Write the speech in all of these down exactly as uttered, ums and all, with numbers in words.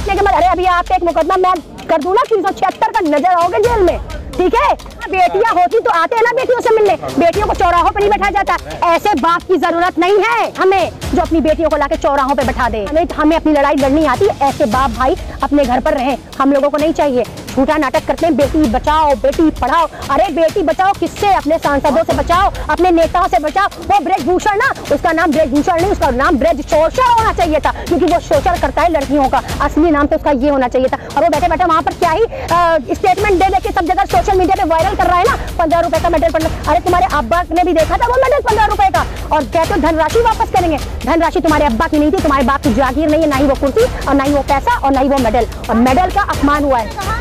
देखने के बाद अरे अभी आप एक मुकदमा मैं कर दूं ना तीन सौ छिहत्तर का, नजर आओगे जेल में, ठीक है। बेटियां होती तो आते हैं ना बेटियों से मिलने, बेटियों को चौराहों पर नहीं बैठाया जाता। ऐसे बाप की जरूरत नहीं है हमें जो अपनी बेटियों को लाके चौराहों पे बैठा दे। हमें हमें अपनी लड़ाई लड़नी आती है, ऐसे बाप भाई अपने घर पर रहें, हम लोगों को नहीं चाहिए। झूठा नाटक करते हैं बेटी बचाओ बेटी पढ़ाओ, अरे बेटी बचाओ किससे? अपने सांसदों से बचाओ, अपने नेताओं से बचाओ। वो ब्रजभूषण ना, उसका नाम ब्रजभूषण नहीं, उसका नाम ब्रज शोषण होना चाहिए था, क्योंकि वो शोषण करता है लड़कियों का। असली नाम तो उसका ये होना चाहिए था। और वो बैठे बैठे वहां पर क्या ही स्टेटमेंट दे दे के सब जगह सोशल मीडिया पे वायरल कर रहा है ना, पंद्रह रुपए का मेडल। पंद्रह अरे तुम्हारे अब्बा ने भी देखा था वो मेडल पंद्रह रुपए का, और कहते हो धनराशि वापस करेंगे। धनराशि तुम्हारे अब्बा की नहीं थी, तुम्हारे बाप की जागीर नहीं है, ना ही वो कुर्सी और ना ही वो पैसा और ना ही वो मेडल। और मेडल का अपमान हुआ है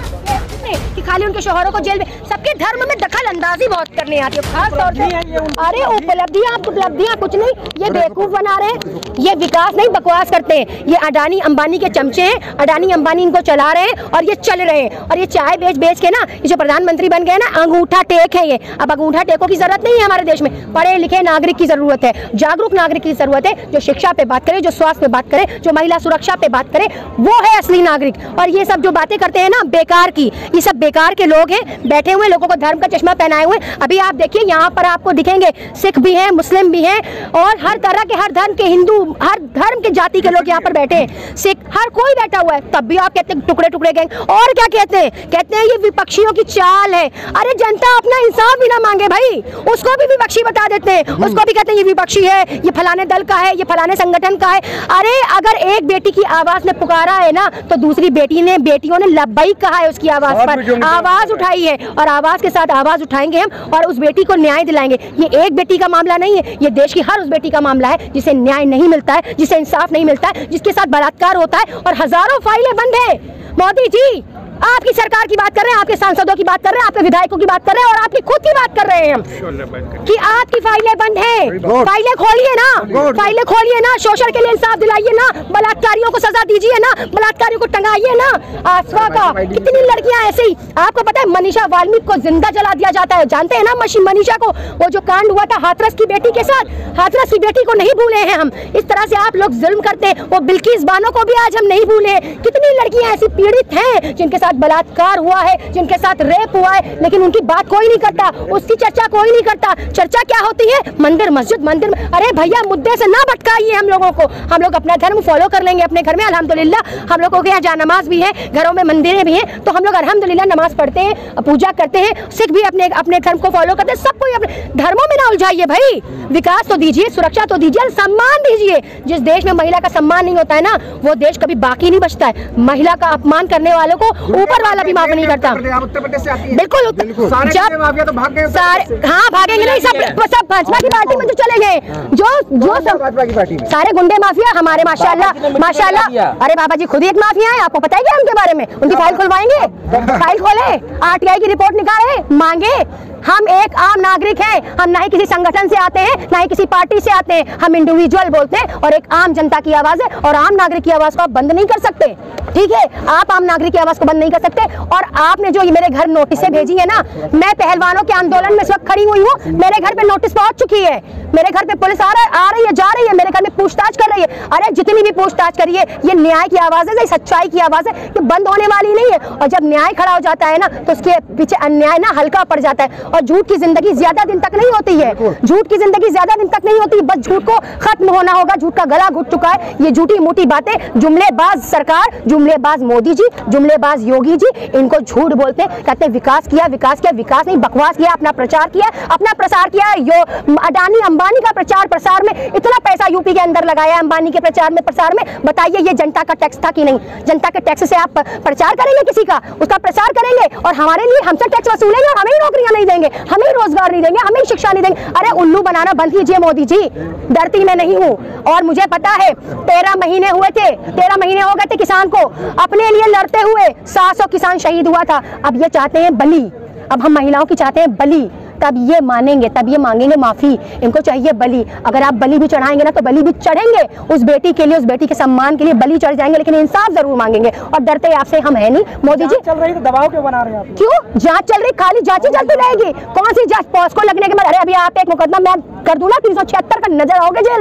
कि खाली उनके शोहरों को जेल में, सबके धर्म में दखल अंदाजी बहुत करने आती है खास तौर से। अरे उपलब्धियां उपलब्धियां कुछ नहीं, ये बेवकूफ बना रहे हैं, ये विकास नहीं बकवास करते हैं। ये अडानी अंबानी के चमचे हैं, अडानी अंबानी इनको चला रहे हैं और ये चल रहे हैं। और ये चाय बेच बेच के ना ये जो प्रधानमंत्री बन गए ना, अंगूठा टेक है ये। अब अंगूठा टेकों की जरूरत नहीं है हमारे देश में, पढ़े लिखे नागरिक की जरूरत है, जागरूक नागरिक की जरूरत है, जो शिक्षा पे बात करे, जो स्वास्थ्य पे बात करे, जो महिला सुरक्षा पे बात करे, वो है असली नागरिक। और ये सब जो बातें करते हैं ना बेकार की, ये सब बेकार के लोग हैं, बैठे हुए लोगों को धर्म का चश्मा पहनाए हुए। अभी आप देखिए यहाँ पर आपको दिखेंगे सिख भी हैं, मुस्लिम भी हैं, और हर तरह के, हर धर्म के, हिंदू, हर धर्म के जाति के लोग यहाँ पर बैठे हैं, सिख, हर कोई बैठा हुआ है। तब भी आप कहते हैं टुकड़े टुकड़े गैंग। और क्या कहते हैं? कहते हैं ये विपक्षियों की चाल है। अरे जनता अपना इंसाफ भी ना मांगे भाई, उसको भी विपक्षी बता देते हैं, उसको भी कहते हैं ये विपक्षी है, ये फलाने दल का है, ये फलाने संगठन का है। अरे अगर एक बेटी की आवाज ने पुकारा है ना, तो दूसरी बेटी ने बेटियों ने लब्बैक कहा है उसकी आवाज पर, आवाज उठाई है, और आवाज के साथ आवाज उठाएंगे हम और उस बेटी को न्याय दिलाएंगे। ये एक बेटी का मामला नहीं है, ये देश की हर उस बेटी का मामला है जिसे न्याय नहीं मिलता है, जिसे इंसाफ नहीं मिलता है, जिसके साथ बलात्कार होता है और हजारों फाइलें बंद है। मोदी जी आपकी सरकार की बात कर रहे हैं, आपके सांसदों की बात कर रहे हैं, आपके विधायकों की बात कर रहे हैं, और आपकी खुद की बात कर रहे हैं हम कि आपकी फाइलें बंद हैं। फाइलें खोलिए ना, फाइलें खोलिए ना, शोषण के लिए इंसाफ दिलाइए ना, बलात्कारियों को सजा दीजिए ना, बलात्कारियों को टंगाइए ना। आसवा का कितनी लड़कियां ऐसे ही, आपको पता है मनीषा वाल्मीकि को जिंदा जला दिया जाता है, जानते हैं ना मनीषा को? वो जो कांड हुआ था हाथरस की बेटी के साथ, हाथरस की बेटी को नहीं भूले हैं हम। इस तरह से आप लोग जुल्म करते हैं, वो बिल्किस बानो को भी आज हम नहीं भूले। कितनी लड़कियां ऐसी पीड़ित हैं जिनके साथ बलात्कार हुआ है, जिनके साथ रेप हुआ है, लेकिन उनकी बात कोई नहीं करता, उसकी चर्चा कोई नहीं करता। चर्चा क्या होती है? मंदिर मस्जिद मंदिर। अरे भैया मुद्दे से ना भटकाइए हम लोगों को, हम लोग अपना धर्म फॉलो कर लेंगे अपने घर में अल्हम्दुलिल्लाह। हम लोगों के यहाँ जहाँ नमाज भी है, घरों में मंदिरें भी हैं, तो हम लोग अल्हम्दुलिल्लाह नमाज पढ़ते हैं, पूजा करते हैं। सिख भी अपने अपने धर्म को फॉलो करते हैं। सबको अपने धर्मों में ना उलझाइए भाई, विकास तो दीजिए, सुरक्षा तो दीजिए, सम्मान दीजिए। जिस देश में महिला का सम्मान नहीं होता है ना, वो देश कभी बाकी नहीं बचता है। महिला का अपमान करने वालों को ऊपर वाला भी माफ नहीं करता। उत्तर प्रदेश से आती है। बिल्कुल, बिल्कुल। सारे माफिया तो भाग गए सारे, हाँ भागेंगे नहीं, सब सब भाजपा की पार्टी में तो चले गए, जो जो सब भाजपा की पार्टी में सारे गुंडे माफिया हमारे माशाल्लाह माशाल्लाह। अरे बाबा जी खुद ही एक माफिया है, आपको पता है क्या उनके बारे में? उनकी फाइल खुलवाएंगे, फाइल खोले, आरटीआई की रिपोर्ट निकाले, मांगे। हम एक आम नागरिक हैं, हम ना ही किसी संगठन से आते हैं, ना ही किसी पार्टी से आते हैं, हम इंडिविजुअल बोलते हैं और एक आम जनता की आवाज है, और आम नागरिक की आवाज को आप बंद नहीं कर सकते, ठीक है? आप आम नागरिक की आवाज को बंद नहीं कर सकते। और आपने जो ये मेरे घर नोटिसें भेजी है ना, मैं पहलवानों के आंदोलन में इस वक्त खड़ी हुई हूँ, मेरे घर पे नोटिस पहुंच चुकी है, मेरे घर पे पुलिस आ रहा आ रही है, जा रही है, मेरे घर में पूछताछ कर रही है। अरे जितनी भी पूछताछ करिए, ये न्याय की आवाज है, सच्चाई की आवाज है, ये बंद होने वाली नहीं है। और जब न्याय खड़ा हो जाता है ना, तो उसके पीछे अन्याय ना हल्का पड़ जाता है। और झूठ की जिंदगी ज्यादा दिन तक नहीं होती है, झूठ की जिंदगी ज्यादा दिन तक नहीं होती, बस झूठ को खत्म होना होगा। झूठ का गला घुट चुका है, ये झूठी मोटी बातें, जुमलेबाज सरकार, जुमलेबाज मोदी जी, जुमलेबाज योगी जी, इनको झूठ बोलते हैं, कहते हैं विकास किया, विकास किया, विकास नहीं, बकवास किया, अपना प्रचार किया, अपना प्रसार किया। यो अडानी अंबानी का प्रचार प्रसार में इतना पैसा यूपी के अंदर लगाया, अंबानी के प्रचार में प्रसार में, बताइए ये जनता का टैक्स था कि नहीं? जनता के टैक्स से आप प्रचार करेंगे किसी का, उसका प्रसार करेंगे, और हमारे लिए हमसे टैक्स वसूलेंगे और हमें नौकरियां नहीं देंगे, हमें रोजगार नहीं देंगे, हमें शिक्षा नहीं देंगे। अरे उल्लू बनाना बंद कीजिए मोदी जी, डरती मैं नहीं हूँ। और मुझे पता है तेरह महीने हुए थे, तेरह महीने हो गए थे किसान को अपने लिए लड़ते हुए, सात सौ किसान शहीद हुआ था। अब ये चाहते हैं बलि, अब हम महिलाओं की चाहते हैं बलि, तब ये मानेंगे, तब ये मांगेंगे माफी। इनको चाहिए बलि। अगर आप बलि भी चढ़ाएंगे ना, तो बलि भी चढ़ेंगे उस बेटी के लिए, उस बेटी के सम्मान के लिए बलि चढ़ जाएंगे, लेकिन इंसाफ जरूर मांगेंगे। और डरते आपसे हम है नहीं। मोदी जी चल रही तो दबाव क्यों बना रहे हैं? क्यों जांच चल रही? खाली जांच ही चलती रहेगी। कौन सी जांच? पॉस्को लगने के बाद अरे अभी आप एक मुकदमा मैं कर दूं ना तीन सौ छिहत्तर का, नजर आओगे जेल में।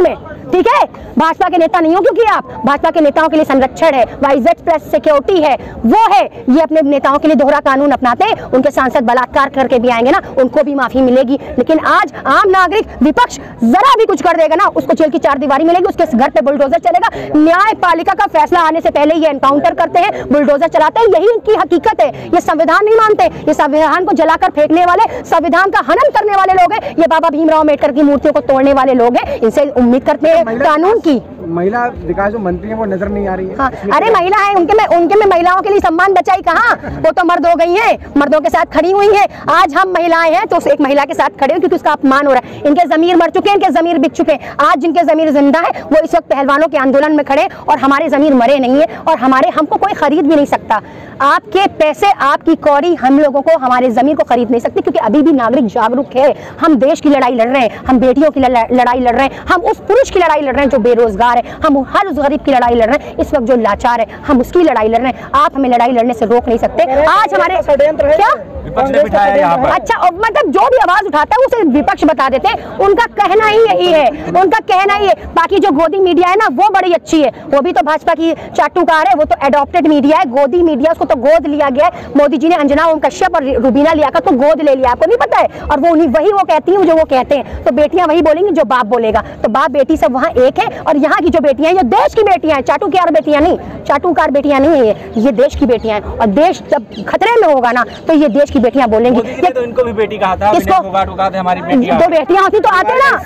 ठीक है, भाजपा के नेता नहीं हो क्योंकि आप भाजपा के नेताओं के लिए संरक्षण है, वाईजेड प्लस सिक्योरिटी है, वो है। ये अपने नेताओं के लिए दोहरा कानून अपनाते हैं, उनके सांसद बलात्कार करके भी आएंगे ना, उनको भी माफी मिलेगी। लेकिन आज आम नागरिक विपक्ष जरा भी कुछ कर देगा ना, उसको जेल की चार दीवारी मिलेगी, उसके घर पे बुलडोजर चलेगा। न्यायपालिका का फैसला आने से पहले ये एनकाउंटर करते हैं, बुलडोजर चलाते हैं, यही इनकी हकीकत है। ये संविधान नहीं मानते, ये संविधान को जलाकर फेंकने वाले, संविधान का हनन करने वाले लोग हैं। ये बाबा भीमराव अम्बेडकर की मूर्तियों को तोड़ने वाले लोग हैं। इनसे उम्मीद करते हैं कानून की। महिला विकास जो मंत्री है वो नजर नहीं आ रही है। हाँ, अरे महिला है, उनके में उनके में महिलाओं के लिए सम्मान बचाई कहाँ? वो तो मर्द हो गई हैं, मर्दों के साथ खड़ी हुई हैं। आज हम महिलाएं हैं तो एक महिला के साथ खड़े हो क्योंकि उसका अपमान हो रहा है। इनके जमीर मर चुके हैं, इनके जमीर बिक चुके हैं। आज जिनके जमीर जिंदा है वो इस वक्त पहलवानों के आंदोलन में खड़े, और हमारे जमीर मरे नहीं है, और हमारे हमको कोई खरीद भी नहीं सकता। आपके पैसे, आपकी कौड़ी हम लोगों को, हमारे जमीर को खरीद नहीं सकती, क्योंकि अभी भी नागरिक जागरूक है। हम देश की लड़ाई लड़ रहे हैं, हम बेटियों की लड़ाई लड़ रहे हैं, हम उस पुरुष की लड़ाई लड़ रहे हैं जो बेरोजगार है, हम हर उस गरीब की लड़ाई लड़ रहे हैं इस वक्त जो लाचार है, हम उसकी लड़ाई लड़ रहे हैं। आप हमें लड़ाई लड़ने से रोक नहीं सकते। आज हमारे क्या विपक्ष ने बिठाया यहाँ पर। अच्छा, मतलब जो भी आवाज उठाता है उसे विपक्ष बता देते हैं, उनका कहना ही यही है, उनका कहना ही है। बाकी जो गोदी मीडिया है ना, वो बड़ी अच्छी है, वो भी तो भाजपा की चाटुकार है, वो तो एडॉप्टेड मीडिया है। गोदी मीडिया, उसको तो गोद लिया गया है। मोदी जी ने अंजना ओम कश्यप और रुबीना लियाकत को गोद ले लिया, आपको नहीं पता है? और वो उन्हीं वही वो कहती है जो वो कहते हैं। तो बेटियां वही बोलेंगी जो बाप बोलेगा, तो बाप बेटी सब वहाँ एक है। और यहाँ की जो बेटियां हैं, ये देश की बेटियां हैं, चाटुकार बेटियां नहीं, चाटुकार बेटियां नहीं है ये, ये देश की बेटियां हैं। और देश जब खतरे में होगा ना, तो ये देश की बेटियां बोलेंगी। तो इनको भी बेटी कहा था, किसको? हमारी बेटियां, तो बेटियां होती तो आते ना,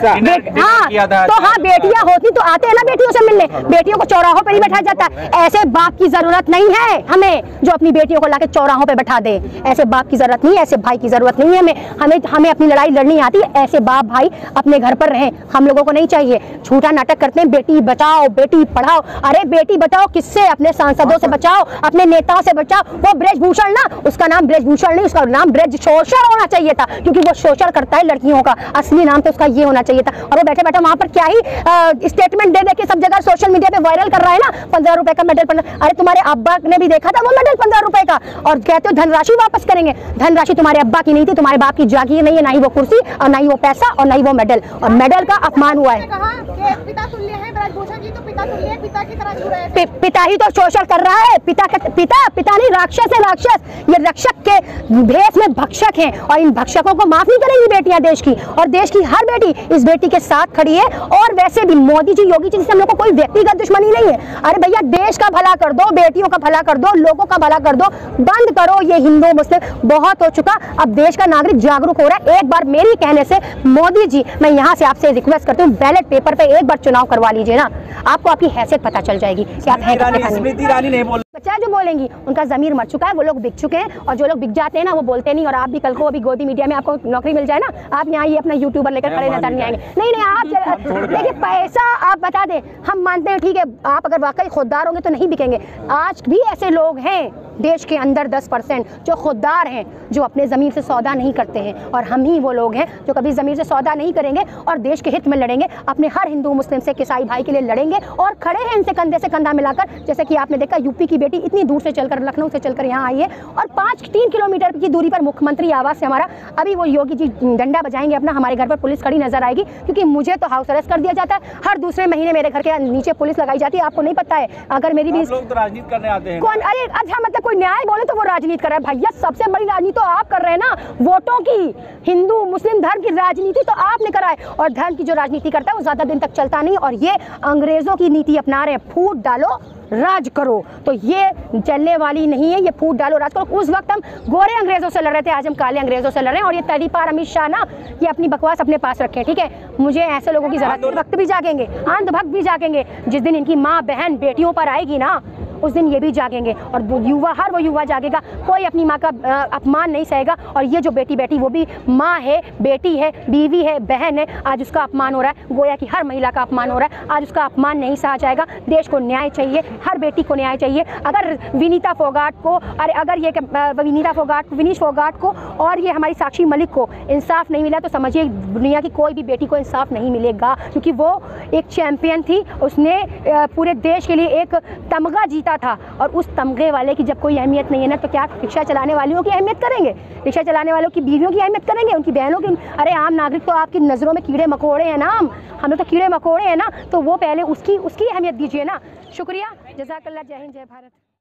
हाँ तो हाँ बेटियां होती तो आते हैं ना बेटियों से मिलने। बेटियों को चौराहों पर ही बैठाया जाता है। ऐसे बाप की जरूरत नहीं है हमें जो अपनी बेटियों को लाके चौराहों पे बैठा दे। ऐसे बाप की जरूरत नहीं है, ऐसे भाई की जरूरत नहीं है हमें। हमें हमें अपनी लड़ाई लड़नी आती है। ऐसे बाप भाई अपने घर पर रहें, हम लोगों को नहीं चाहिए। झूठा नाटक करते हैं, बेटी बचाओ बेटी पढ़ाओ। अरे बेटी बचाओ किससे? अपने सांसदों से बचाओ, अपने नेताओं से बचाओ। वो ब्रजभूषण ना, उसका नाम ब्रजभूषण नहीं, उसका नाम ब्रज शोषण होना चाहिए था, क्योंकि वो शोषण करता है लड़कियों का। असली नाम तो उसका ये होना चाहिए था। और वो बैठे बैठे वहां पर क्या ही स्टेटमेंट दे दे के सब जगह सोशल मीडिया पे वायरल कर रहा है ना, पंद्रह रुपए का मेडल। अरे तुम्हारे अब्बा ने भी देखा था वो मेडल पंद्रह रुपए का, और कहते हो धनराशि वापस करेंगे। धनराशि तुम्हारे अब्बा की नहीं थी, तुम्हारे बाप की जागीर नहीं है, ना ही वो कुर्सी और ना ही वो पैसा और ना ही वो मेडल। और मेडल का अपमान हुआ है। पिता तुल्य है ब्रजभूषण जी, तो पिता तुल्य है, पिता की तरह छू रहे हैं। पिता ही तो शोषण कर रहा है। पिता का पिता पिता नहीं, राक्षस है राक्षस। ये रक्षक के भेष में भक्षक हैं, और इन भक्षकों को माफ नहीं करेंगी बेटियां देश की। और देश की हर बेटी इस बेटी के साथ खड़ी है। और वैसे भी मोदी जी, योगी जी से हम लोग को कोई व्यक्तिगत दुश्मनी नहीं है। अरे भैया, देश का भला कर दो, बेटियों का भला कर दो, लोगों का भला कर दो। बंद करो ये हिंदू मुस्लिम, बहुत हो चुका। अब देश का नागरिक जागरूक हो रहा है। एक बार मेरी कहने से मोदी जी, मैं यहाँ से आपसे रिक्वेस्ट करती हूँ, बैलेट पेपर पे एक बार चुनाव करवा लीजिए ना, आपको आपकी हैसियत पता चल जाएगी कि आप हैं कितने। स्मृति ईरानी नहीं बोल, बच्चा जो बोलेंगी उनका जमीर मर चुका है, वो लोग बिक चुके हैं। और जो लोग बिक जाते हैं ना, वो बोलते नहीं। और आप भी कल को अभी गोदी मीडिया में आपको नौकरी मिल जाए ना, आप यहाँ ये अपना यूट्यूबर लेकर खड़े नजर नहीं आएंगे। नहीं नहीं, आप देखिए, पैसा आप बता दें, हम मानते हैं, ठीक है, आप अगर वाकई खुददार होंगे तो नहीं बिकेंगे। आज भी ऐसे लोग हैं देश के अंदर दस परसेंट जो खुददार हैं, जो अपने ज़मीर से सौदा नहीं करते हैं। और हम ही वो लोग हैं जो कभी ज़मीर से सौदा नहीं करेंगे और देश के हित में लड़ेंगे, अपने हर हिंदू मुस्लिम से, ईसाई भाई के लिए लड़ेंगे। और खड़े हैं इनसे कंधे से कंधा मिलाकर। जैसे कि आपने देखा, यूपी की बेटी इतनी दूर से चलकर, लखनऊ से चलकर यहाँ आई है, और पाँच तीन किलोमीटर की दूरी पर मुख्यमंत्री आवास से हमारा, अभी वो योगी जी डंडा बजाएंगे अपना, हमारे घर पर पुलिस खड़ी नजर आएगी। क्योंकि मुझे तो हाउस अरेस्ट कर दिया जाता है, हर दूसरे महीने मेरे घर के नीचे पुलिस लगाई जाती है। आपको नहीं पता है? अगर मेरी भी लोग तो राजनीति करने आते हैं। कौन? अरे अच्छा, मतलब कोई न्याय बोले तो वो राजनीति कर रहा है। भैया, सबसे बड़ी राजनीति तो आप कर रहे हैं ना, वोटों की। हिंदू मुस्लिम धर्म की राजनीति तो आपने कराए। और धर्म की जो राजनीति करता है वो ज्यादा दिन तक चलता नहीं। और ये अंग्रेजों की नीति अपना रहे हैं, फूट डालो राज करो। तो ये चलने वाली नहीं है, ये फूट डालो राज करो। उस वक्त हम गोरे अंग्रेजों से लड़ रहे थे, आज हम काले अंग्रेजों से लड़ रहे हैं। और ये तड़ीपार अमित शाह ना, ये अपनी बकवास अपने पास रखें, ठीक है? मुझे ऐसे लोगों की जरूरत नहीं। वक्त भी जागेंगे, अंधभक्त भी जागेंगे। जिस दिन इनकी माँ बहन बेटियों पर आएगी ना, उस दिन ये भी जागेंगे। और वो युवा, हर वो युवा जागेगा, कोई अपनी माँ का अपमान नहीं सहेगा। और ये जो बेटी बेटी, वो भी माँ है, बेटी है, बीवी है, बहन है, आज उसका अपमान हो रहा है। गोया कि हर महिला का अपमान हो रहा है, आज उसका अपमान नहीं सहा जाएगा। देश को न्याय चाहिए, हर बेटी को न्याय चाहिए। अगर विनीता फोगाट को, अरे अगर ये विनीता फोगाट, विनीश फोगाट को और ये हमारी साक्षी मलिक को इंसाफ नहीं मिला तो समझिए दुनिया की कोई भी बेटी को इंसाफ नहीं मिलेगा, क्योंकि वो एक चैम्पियन थी। उसने पूरे देश के लिए एक तमगा जीता था, और उस तमगे वाले की जब कोई अहमियत नहीं है ना, तो क्या रिक्शा चलाने वालों की अहमियत करेंगे? रिक्शा चलाने वालों की बीवियों की अहमियत करेंगे, उनकी बहनों की? अरे आम नागरिक तो आपकी नज़रों में कीड़े मकोड़े हैं ना, हम हम लोग तो कीड़े मकोड़े हैं ना, तो वो पहले उसकी उसकी अहमियत दीजिए ना। शुक्रिया, जज़ाकल्लाह, जय हिंद, जय भारत।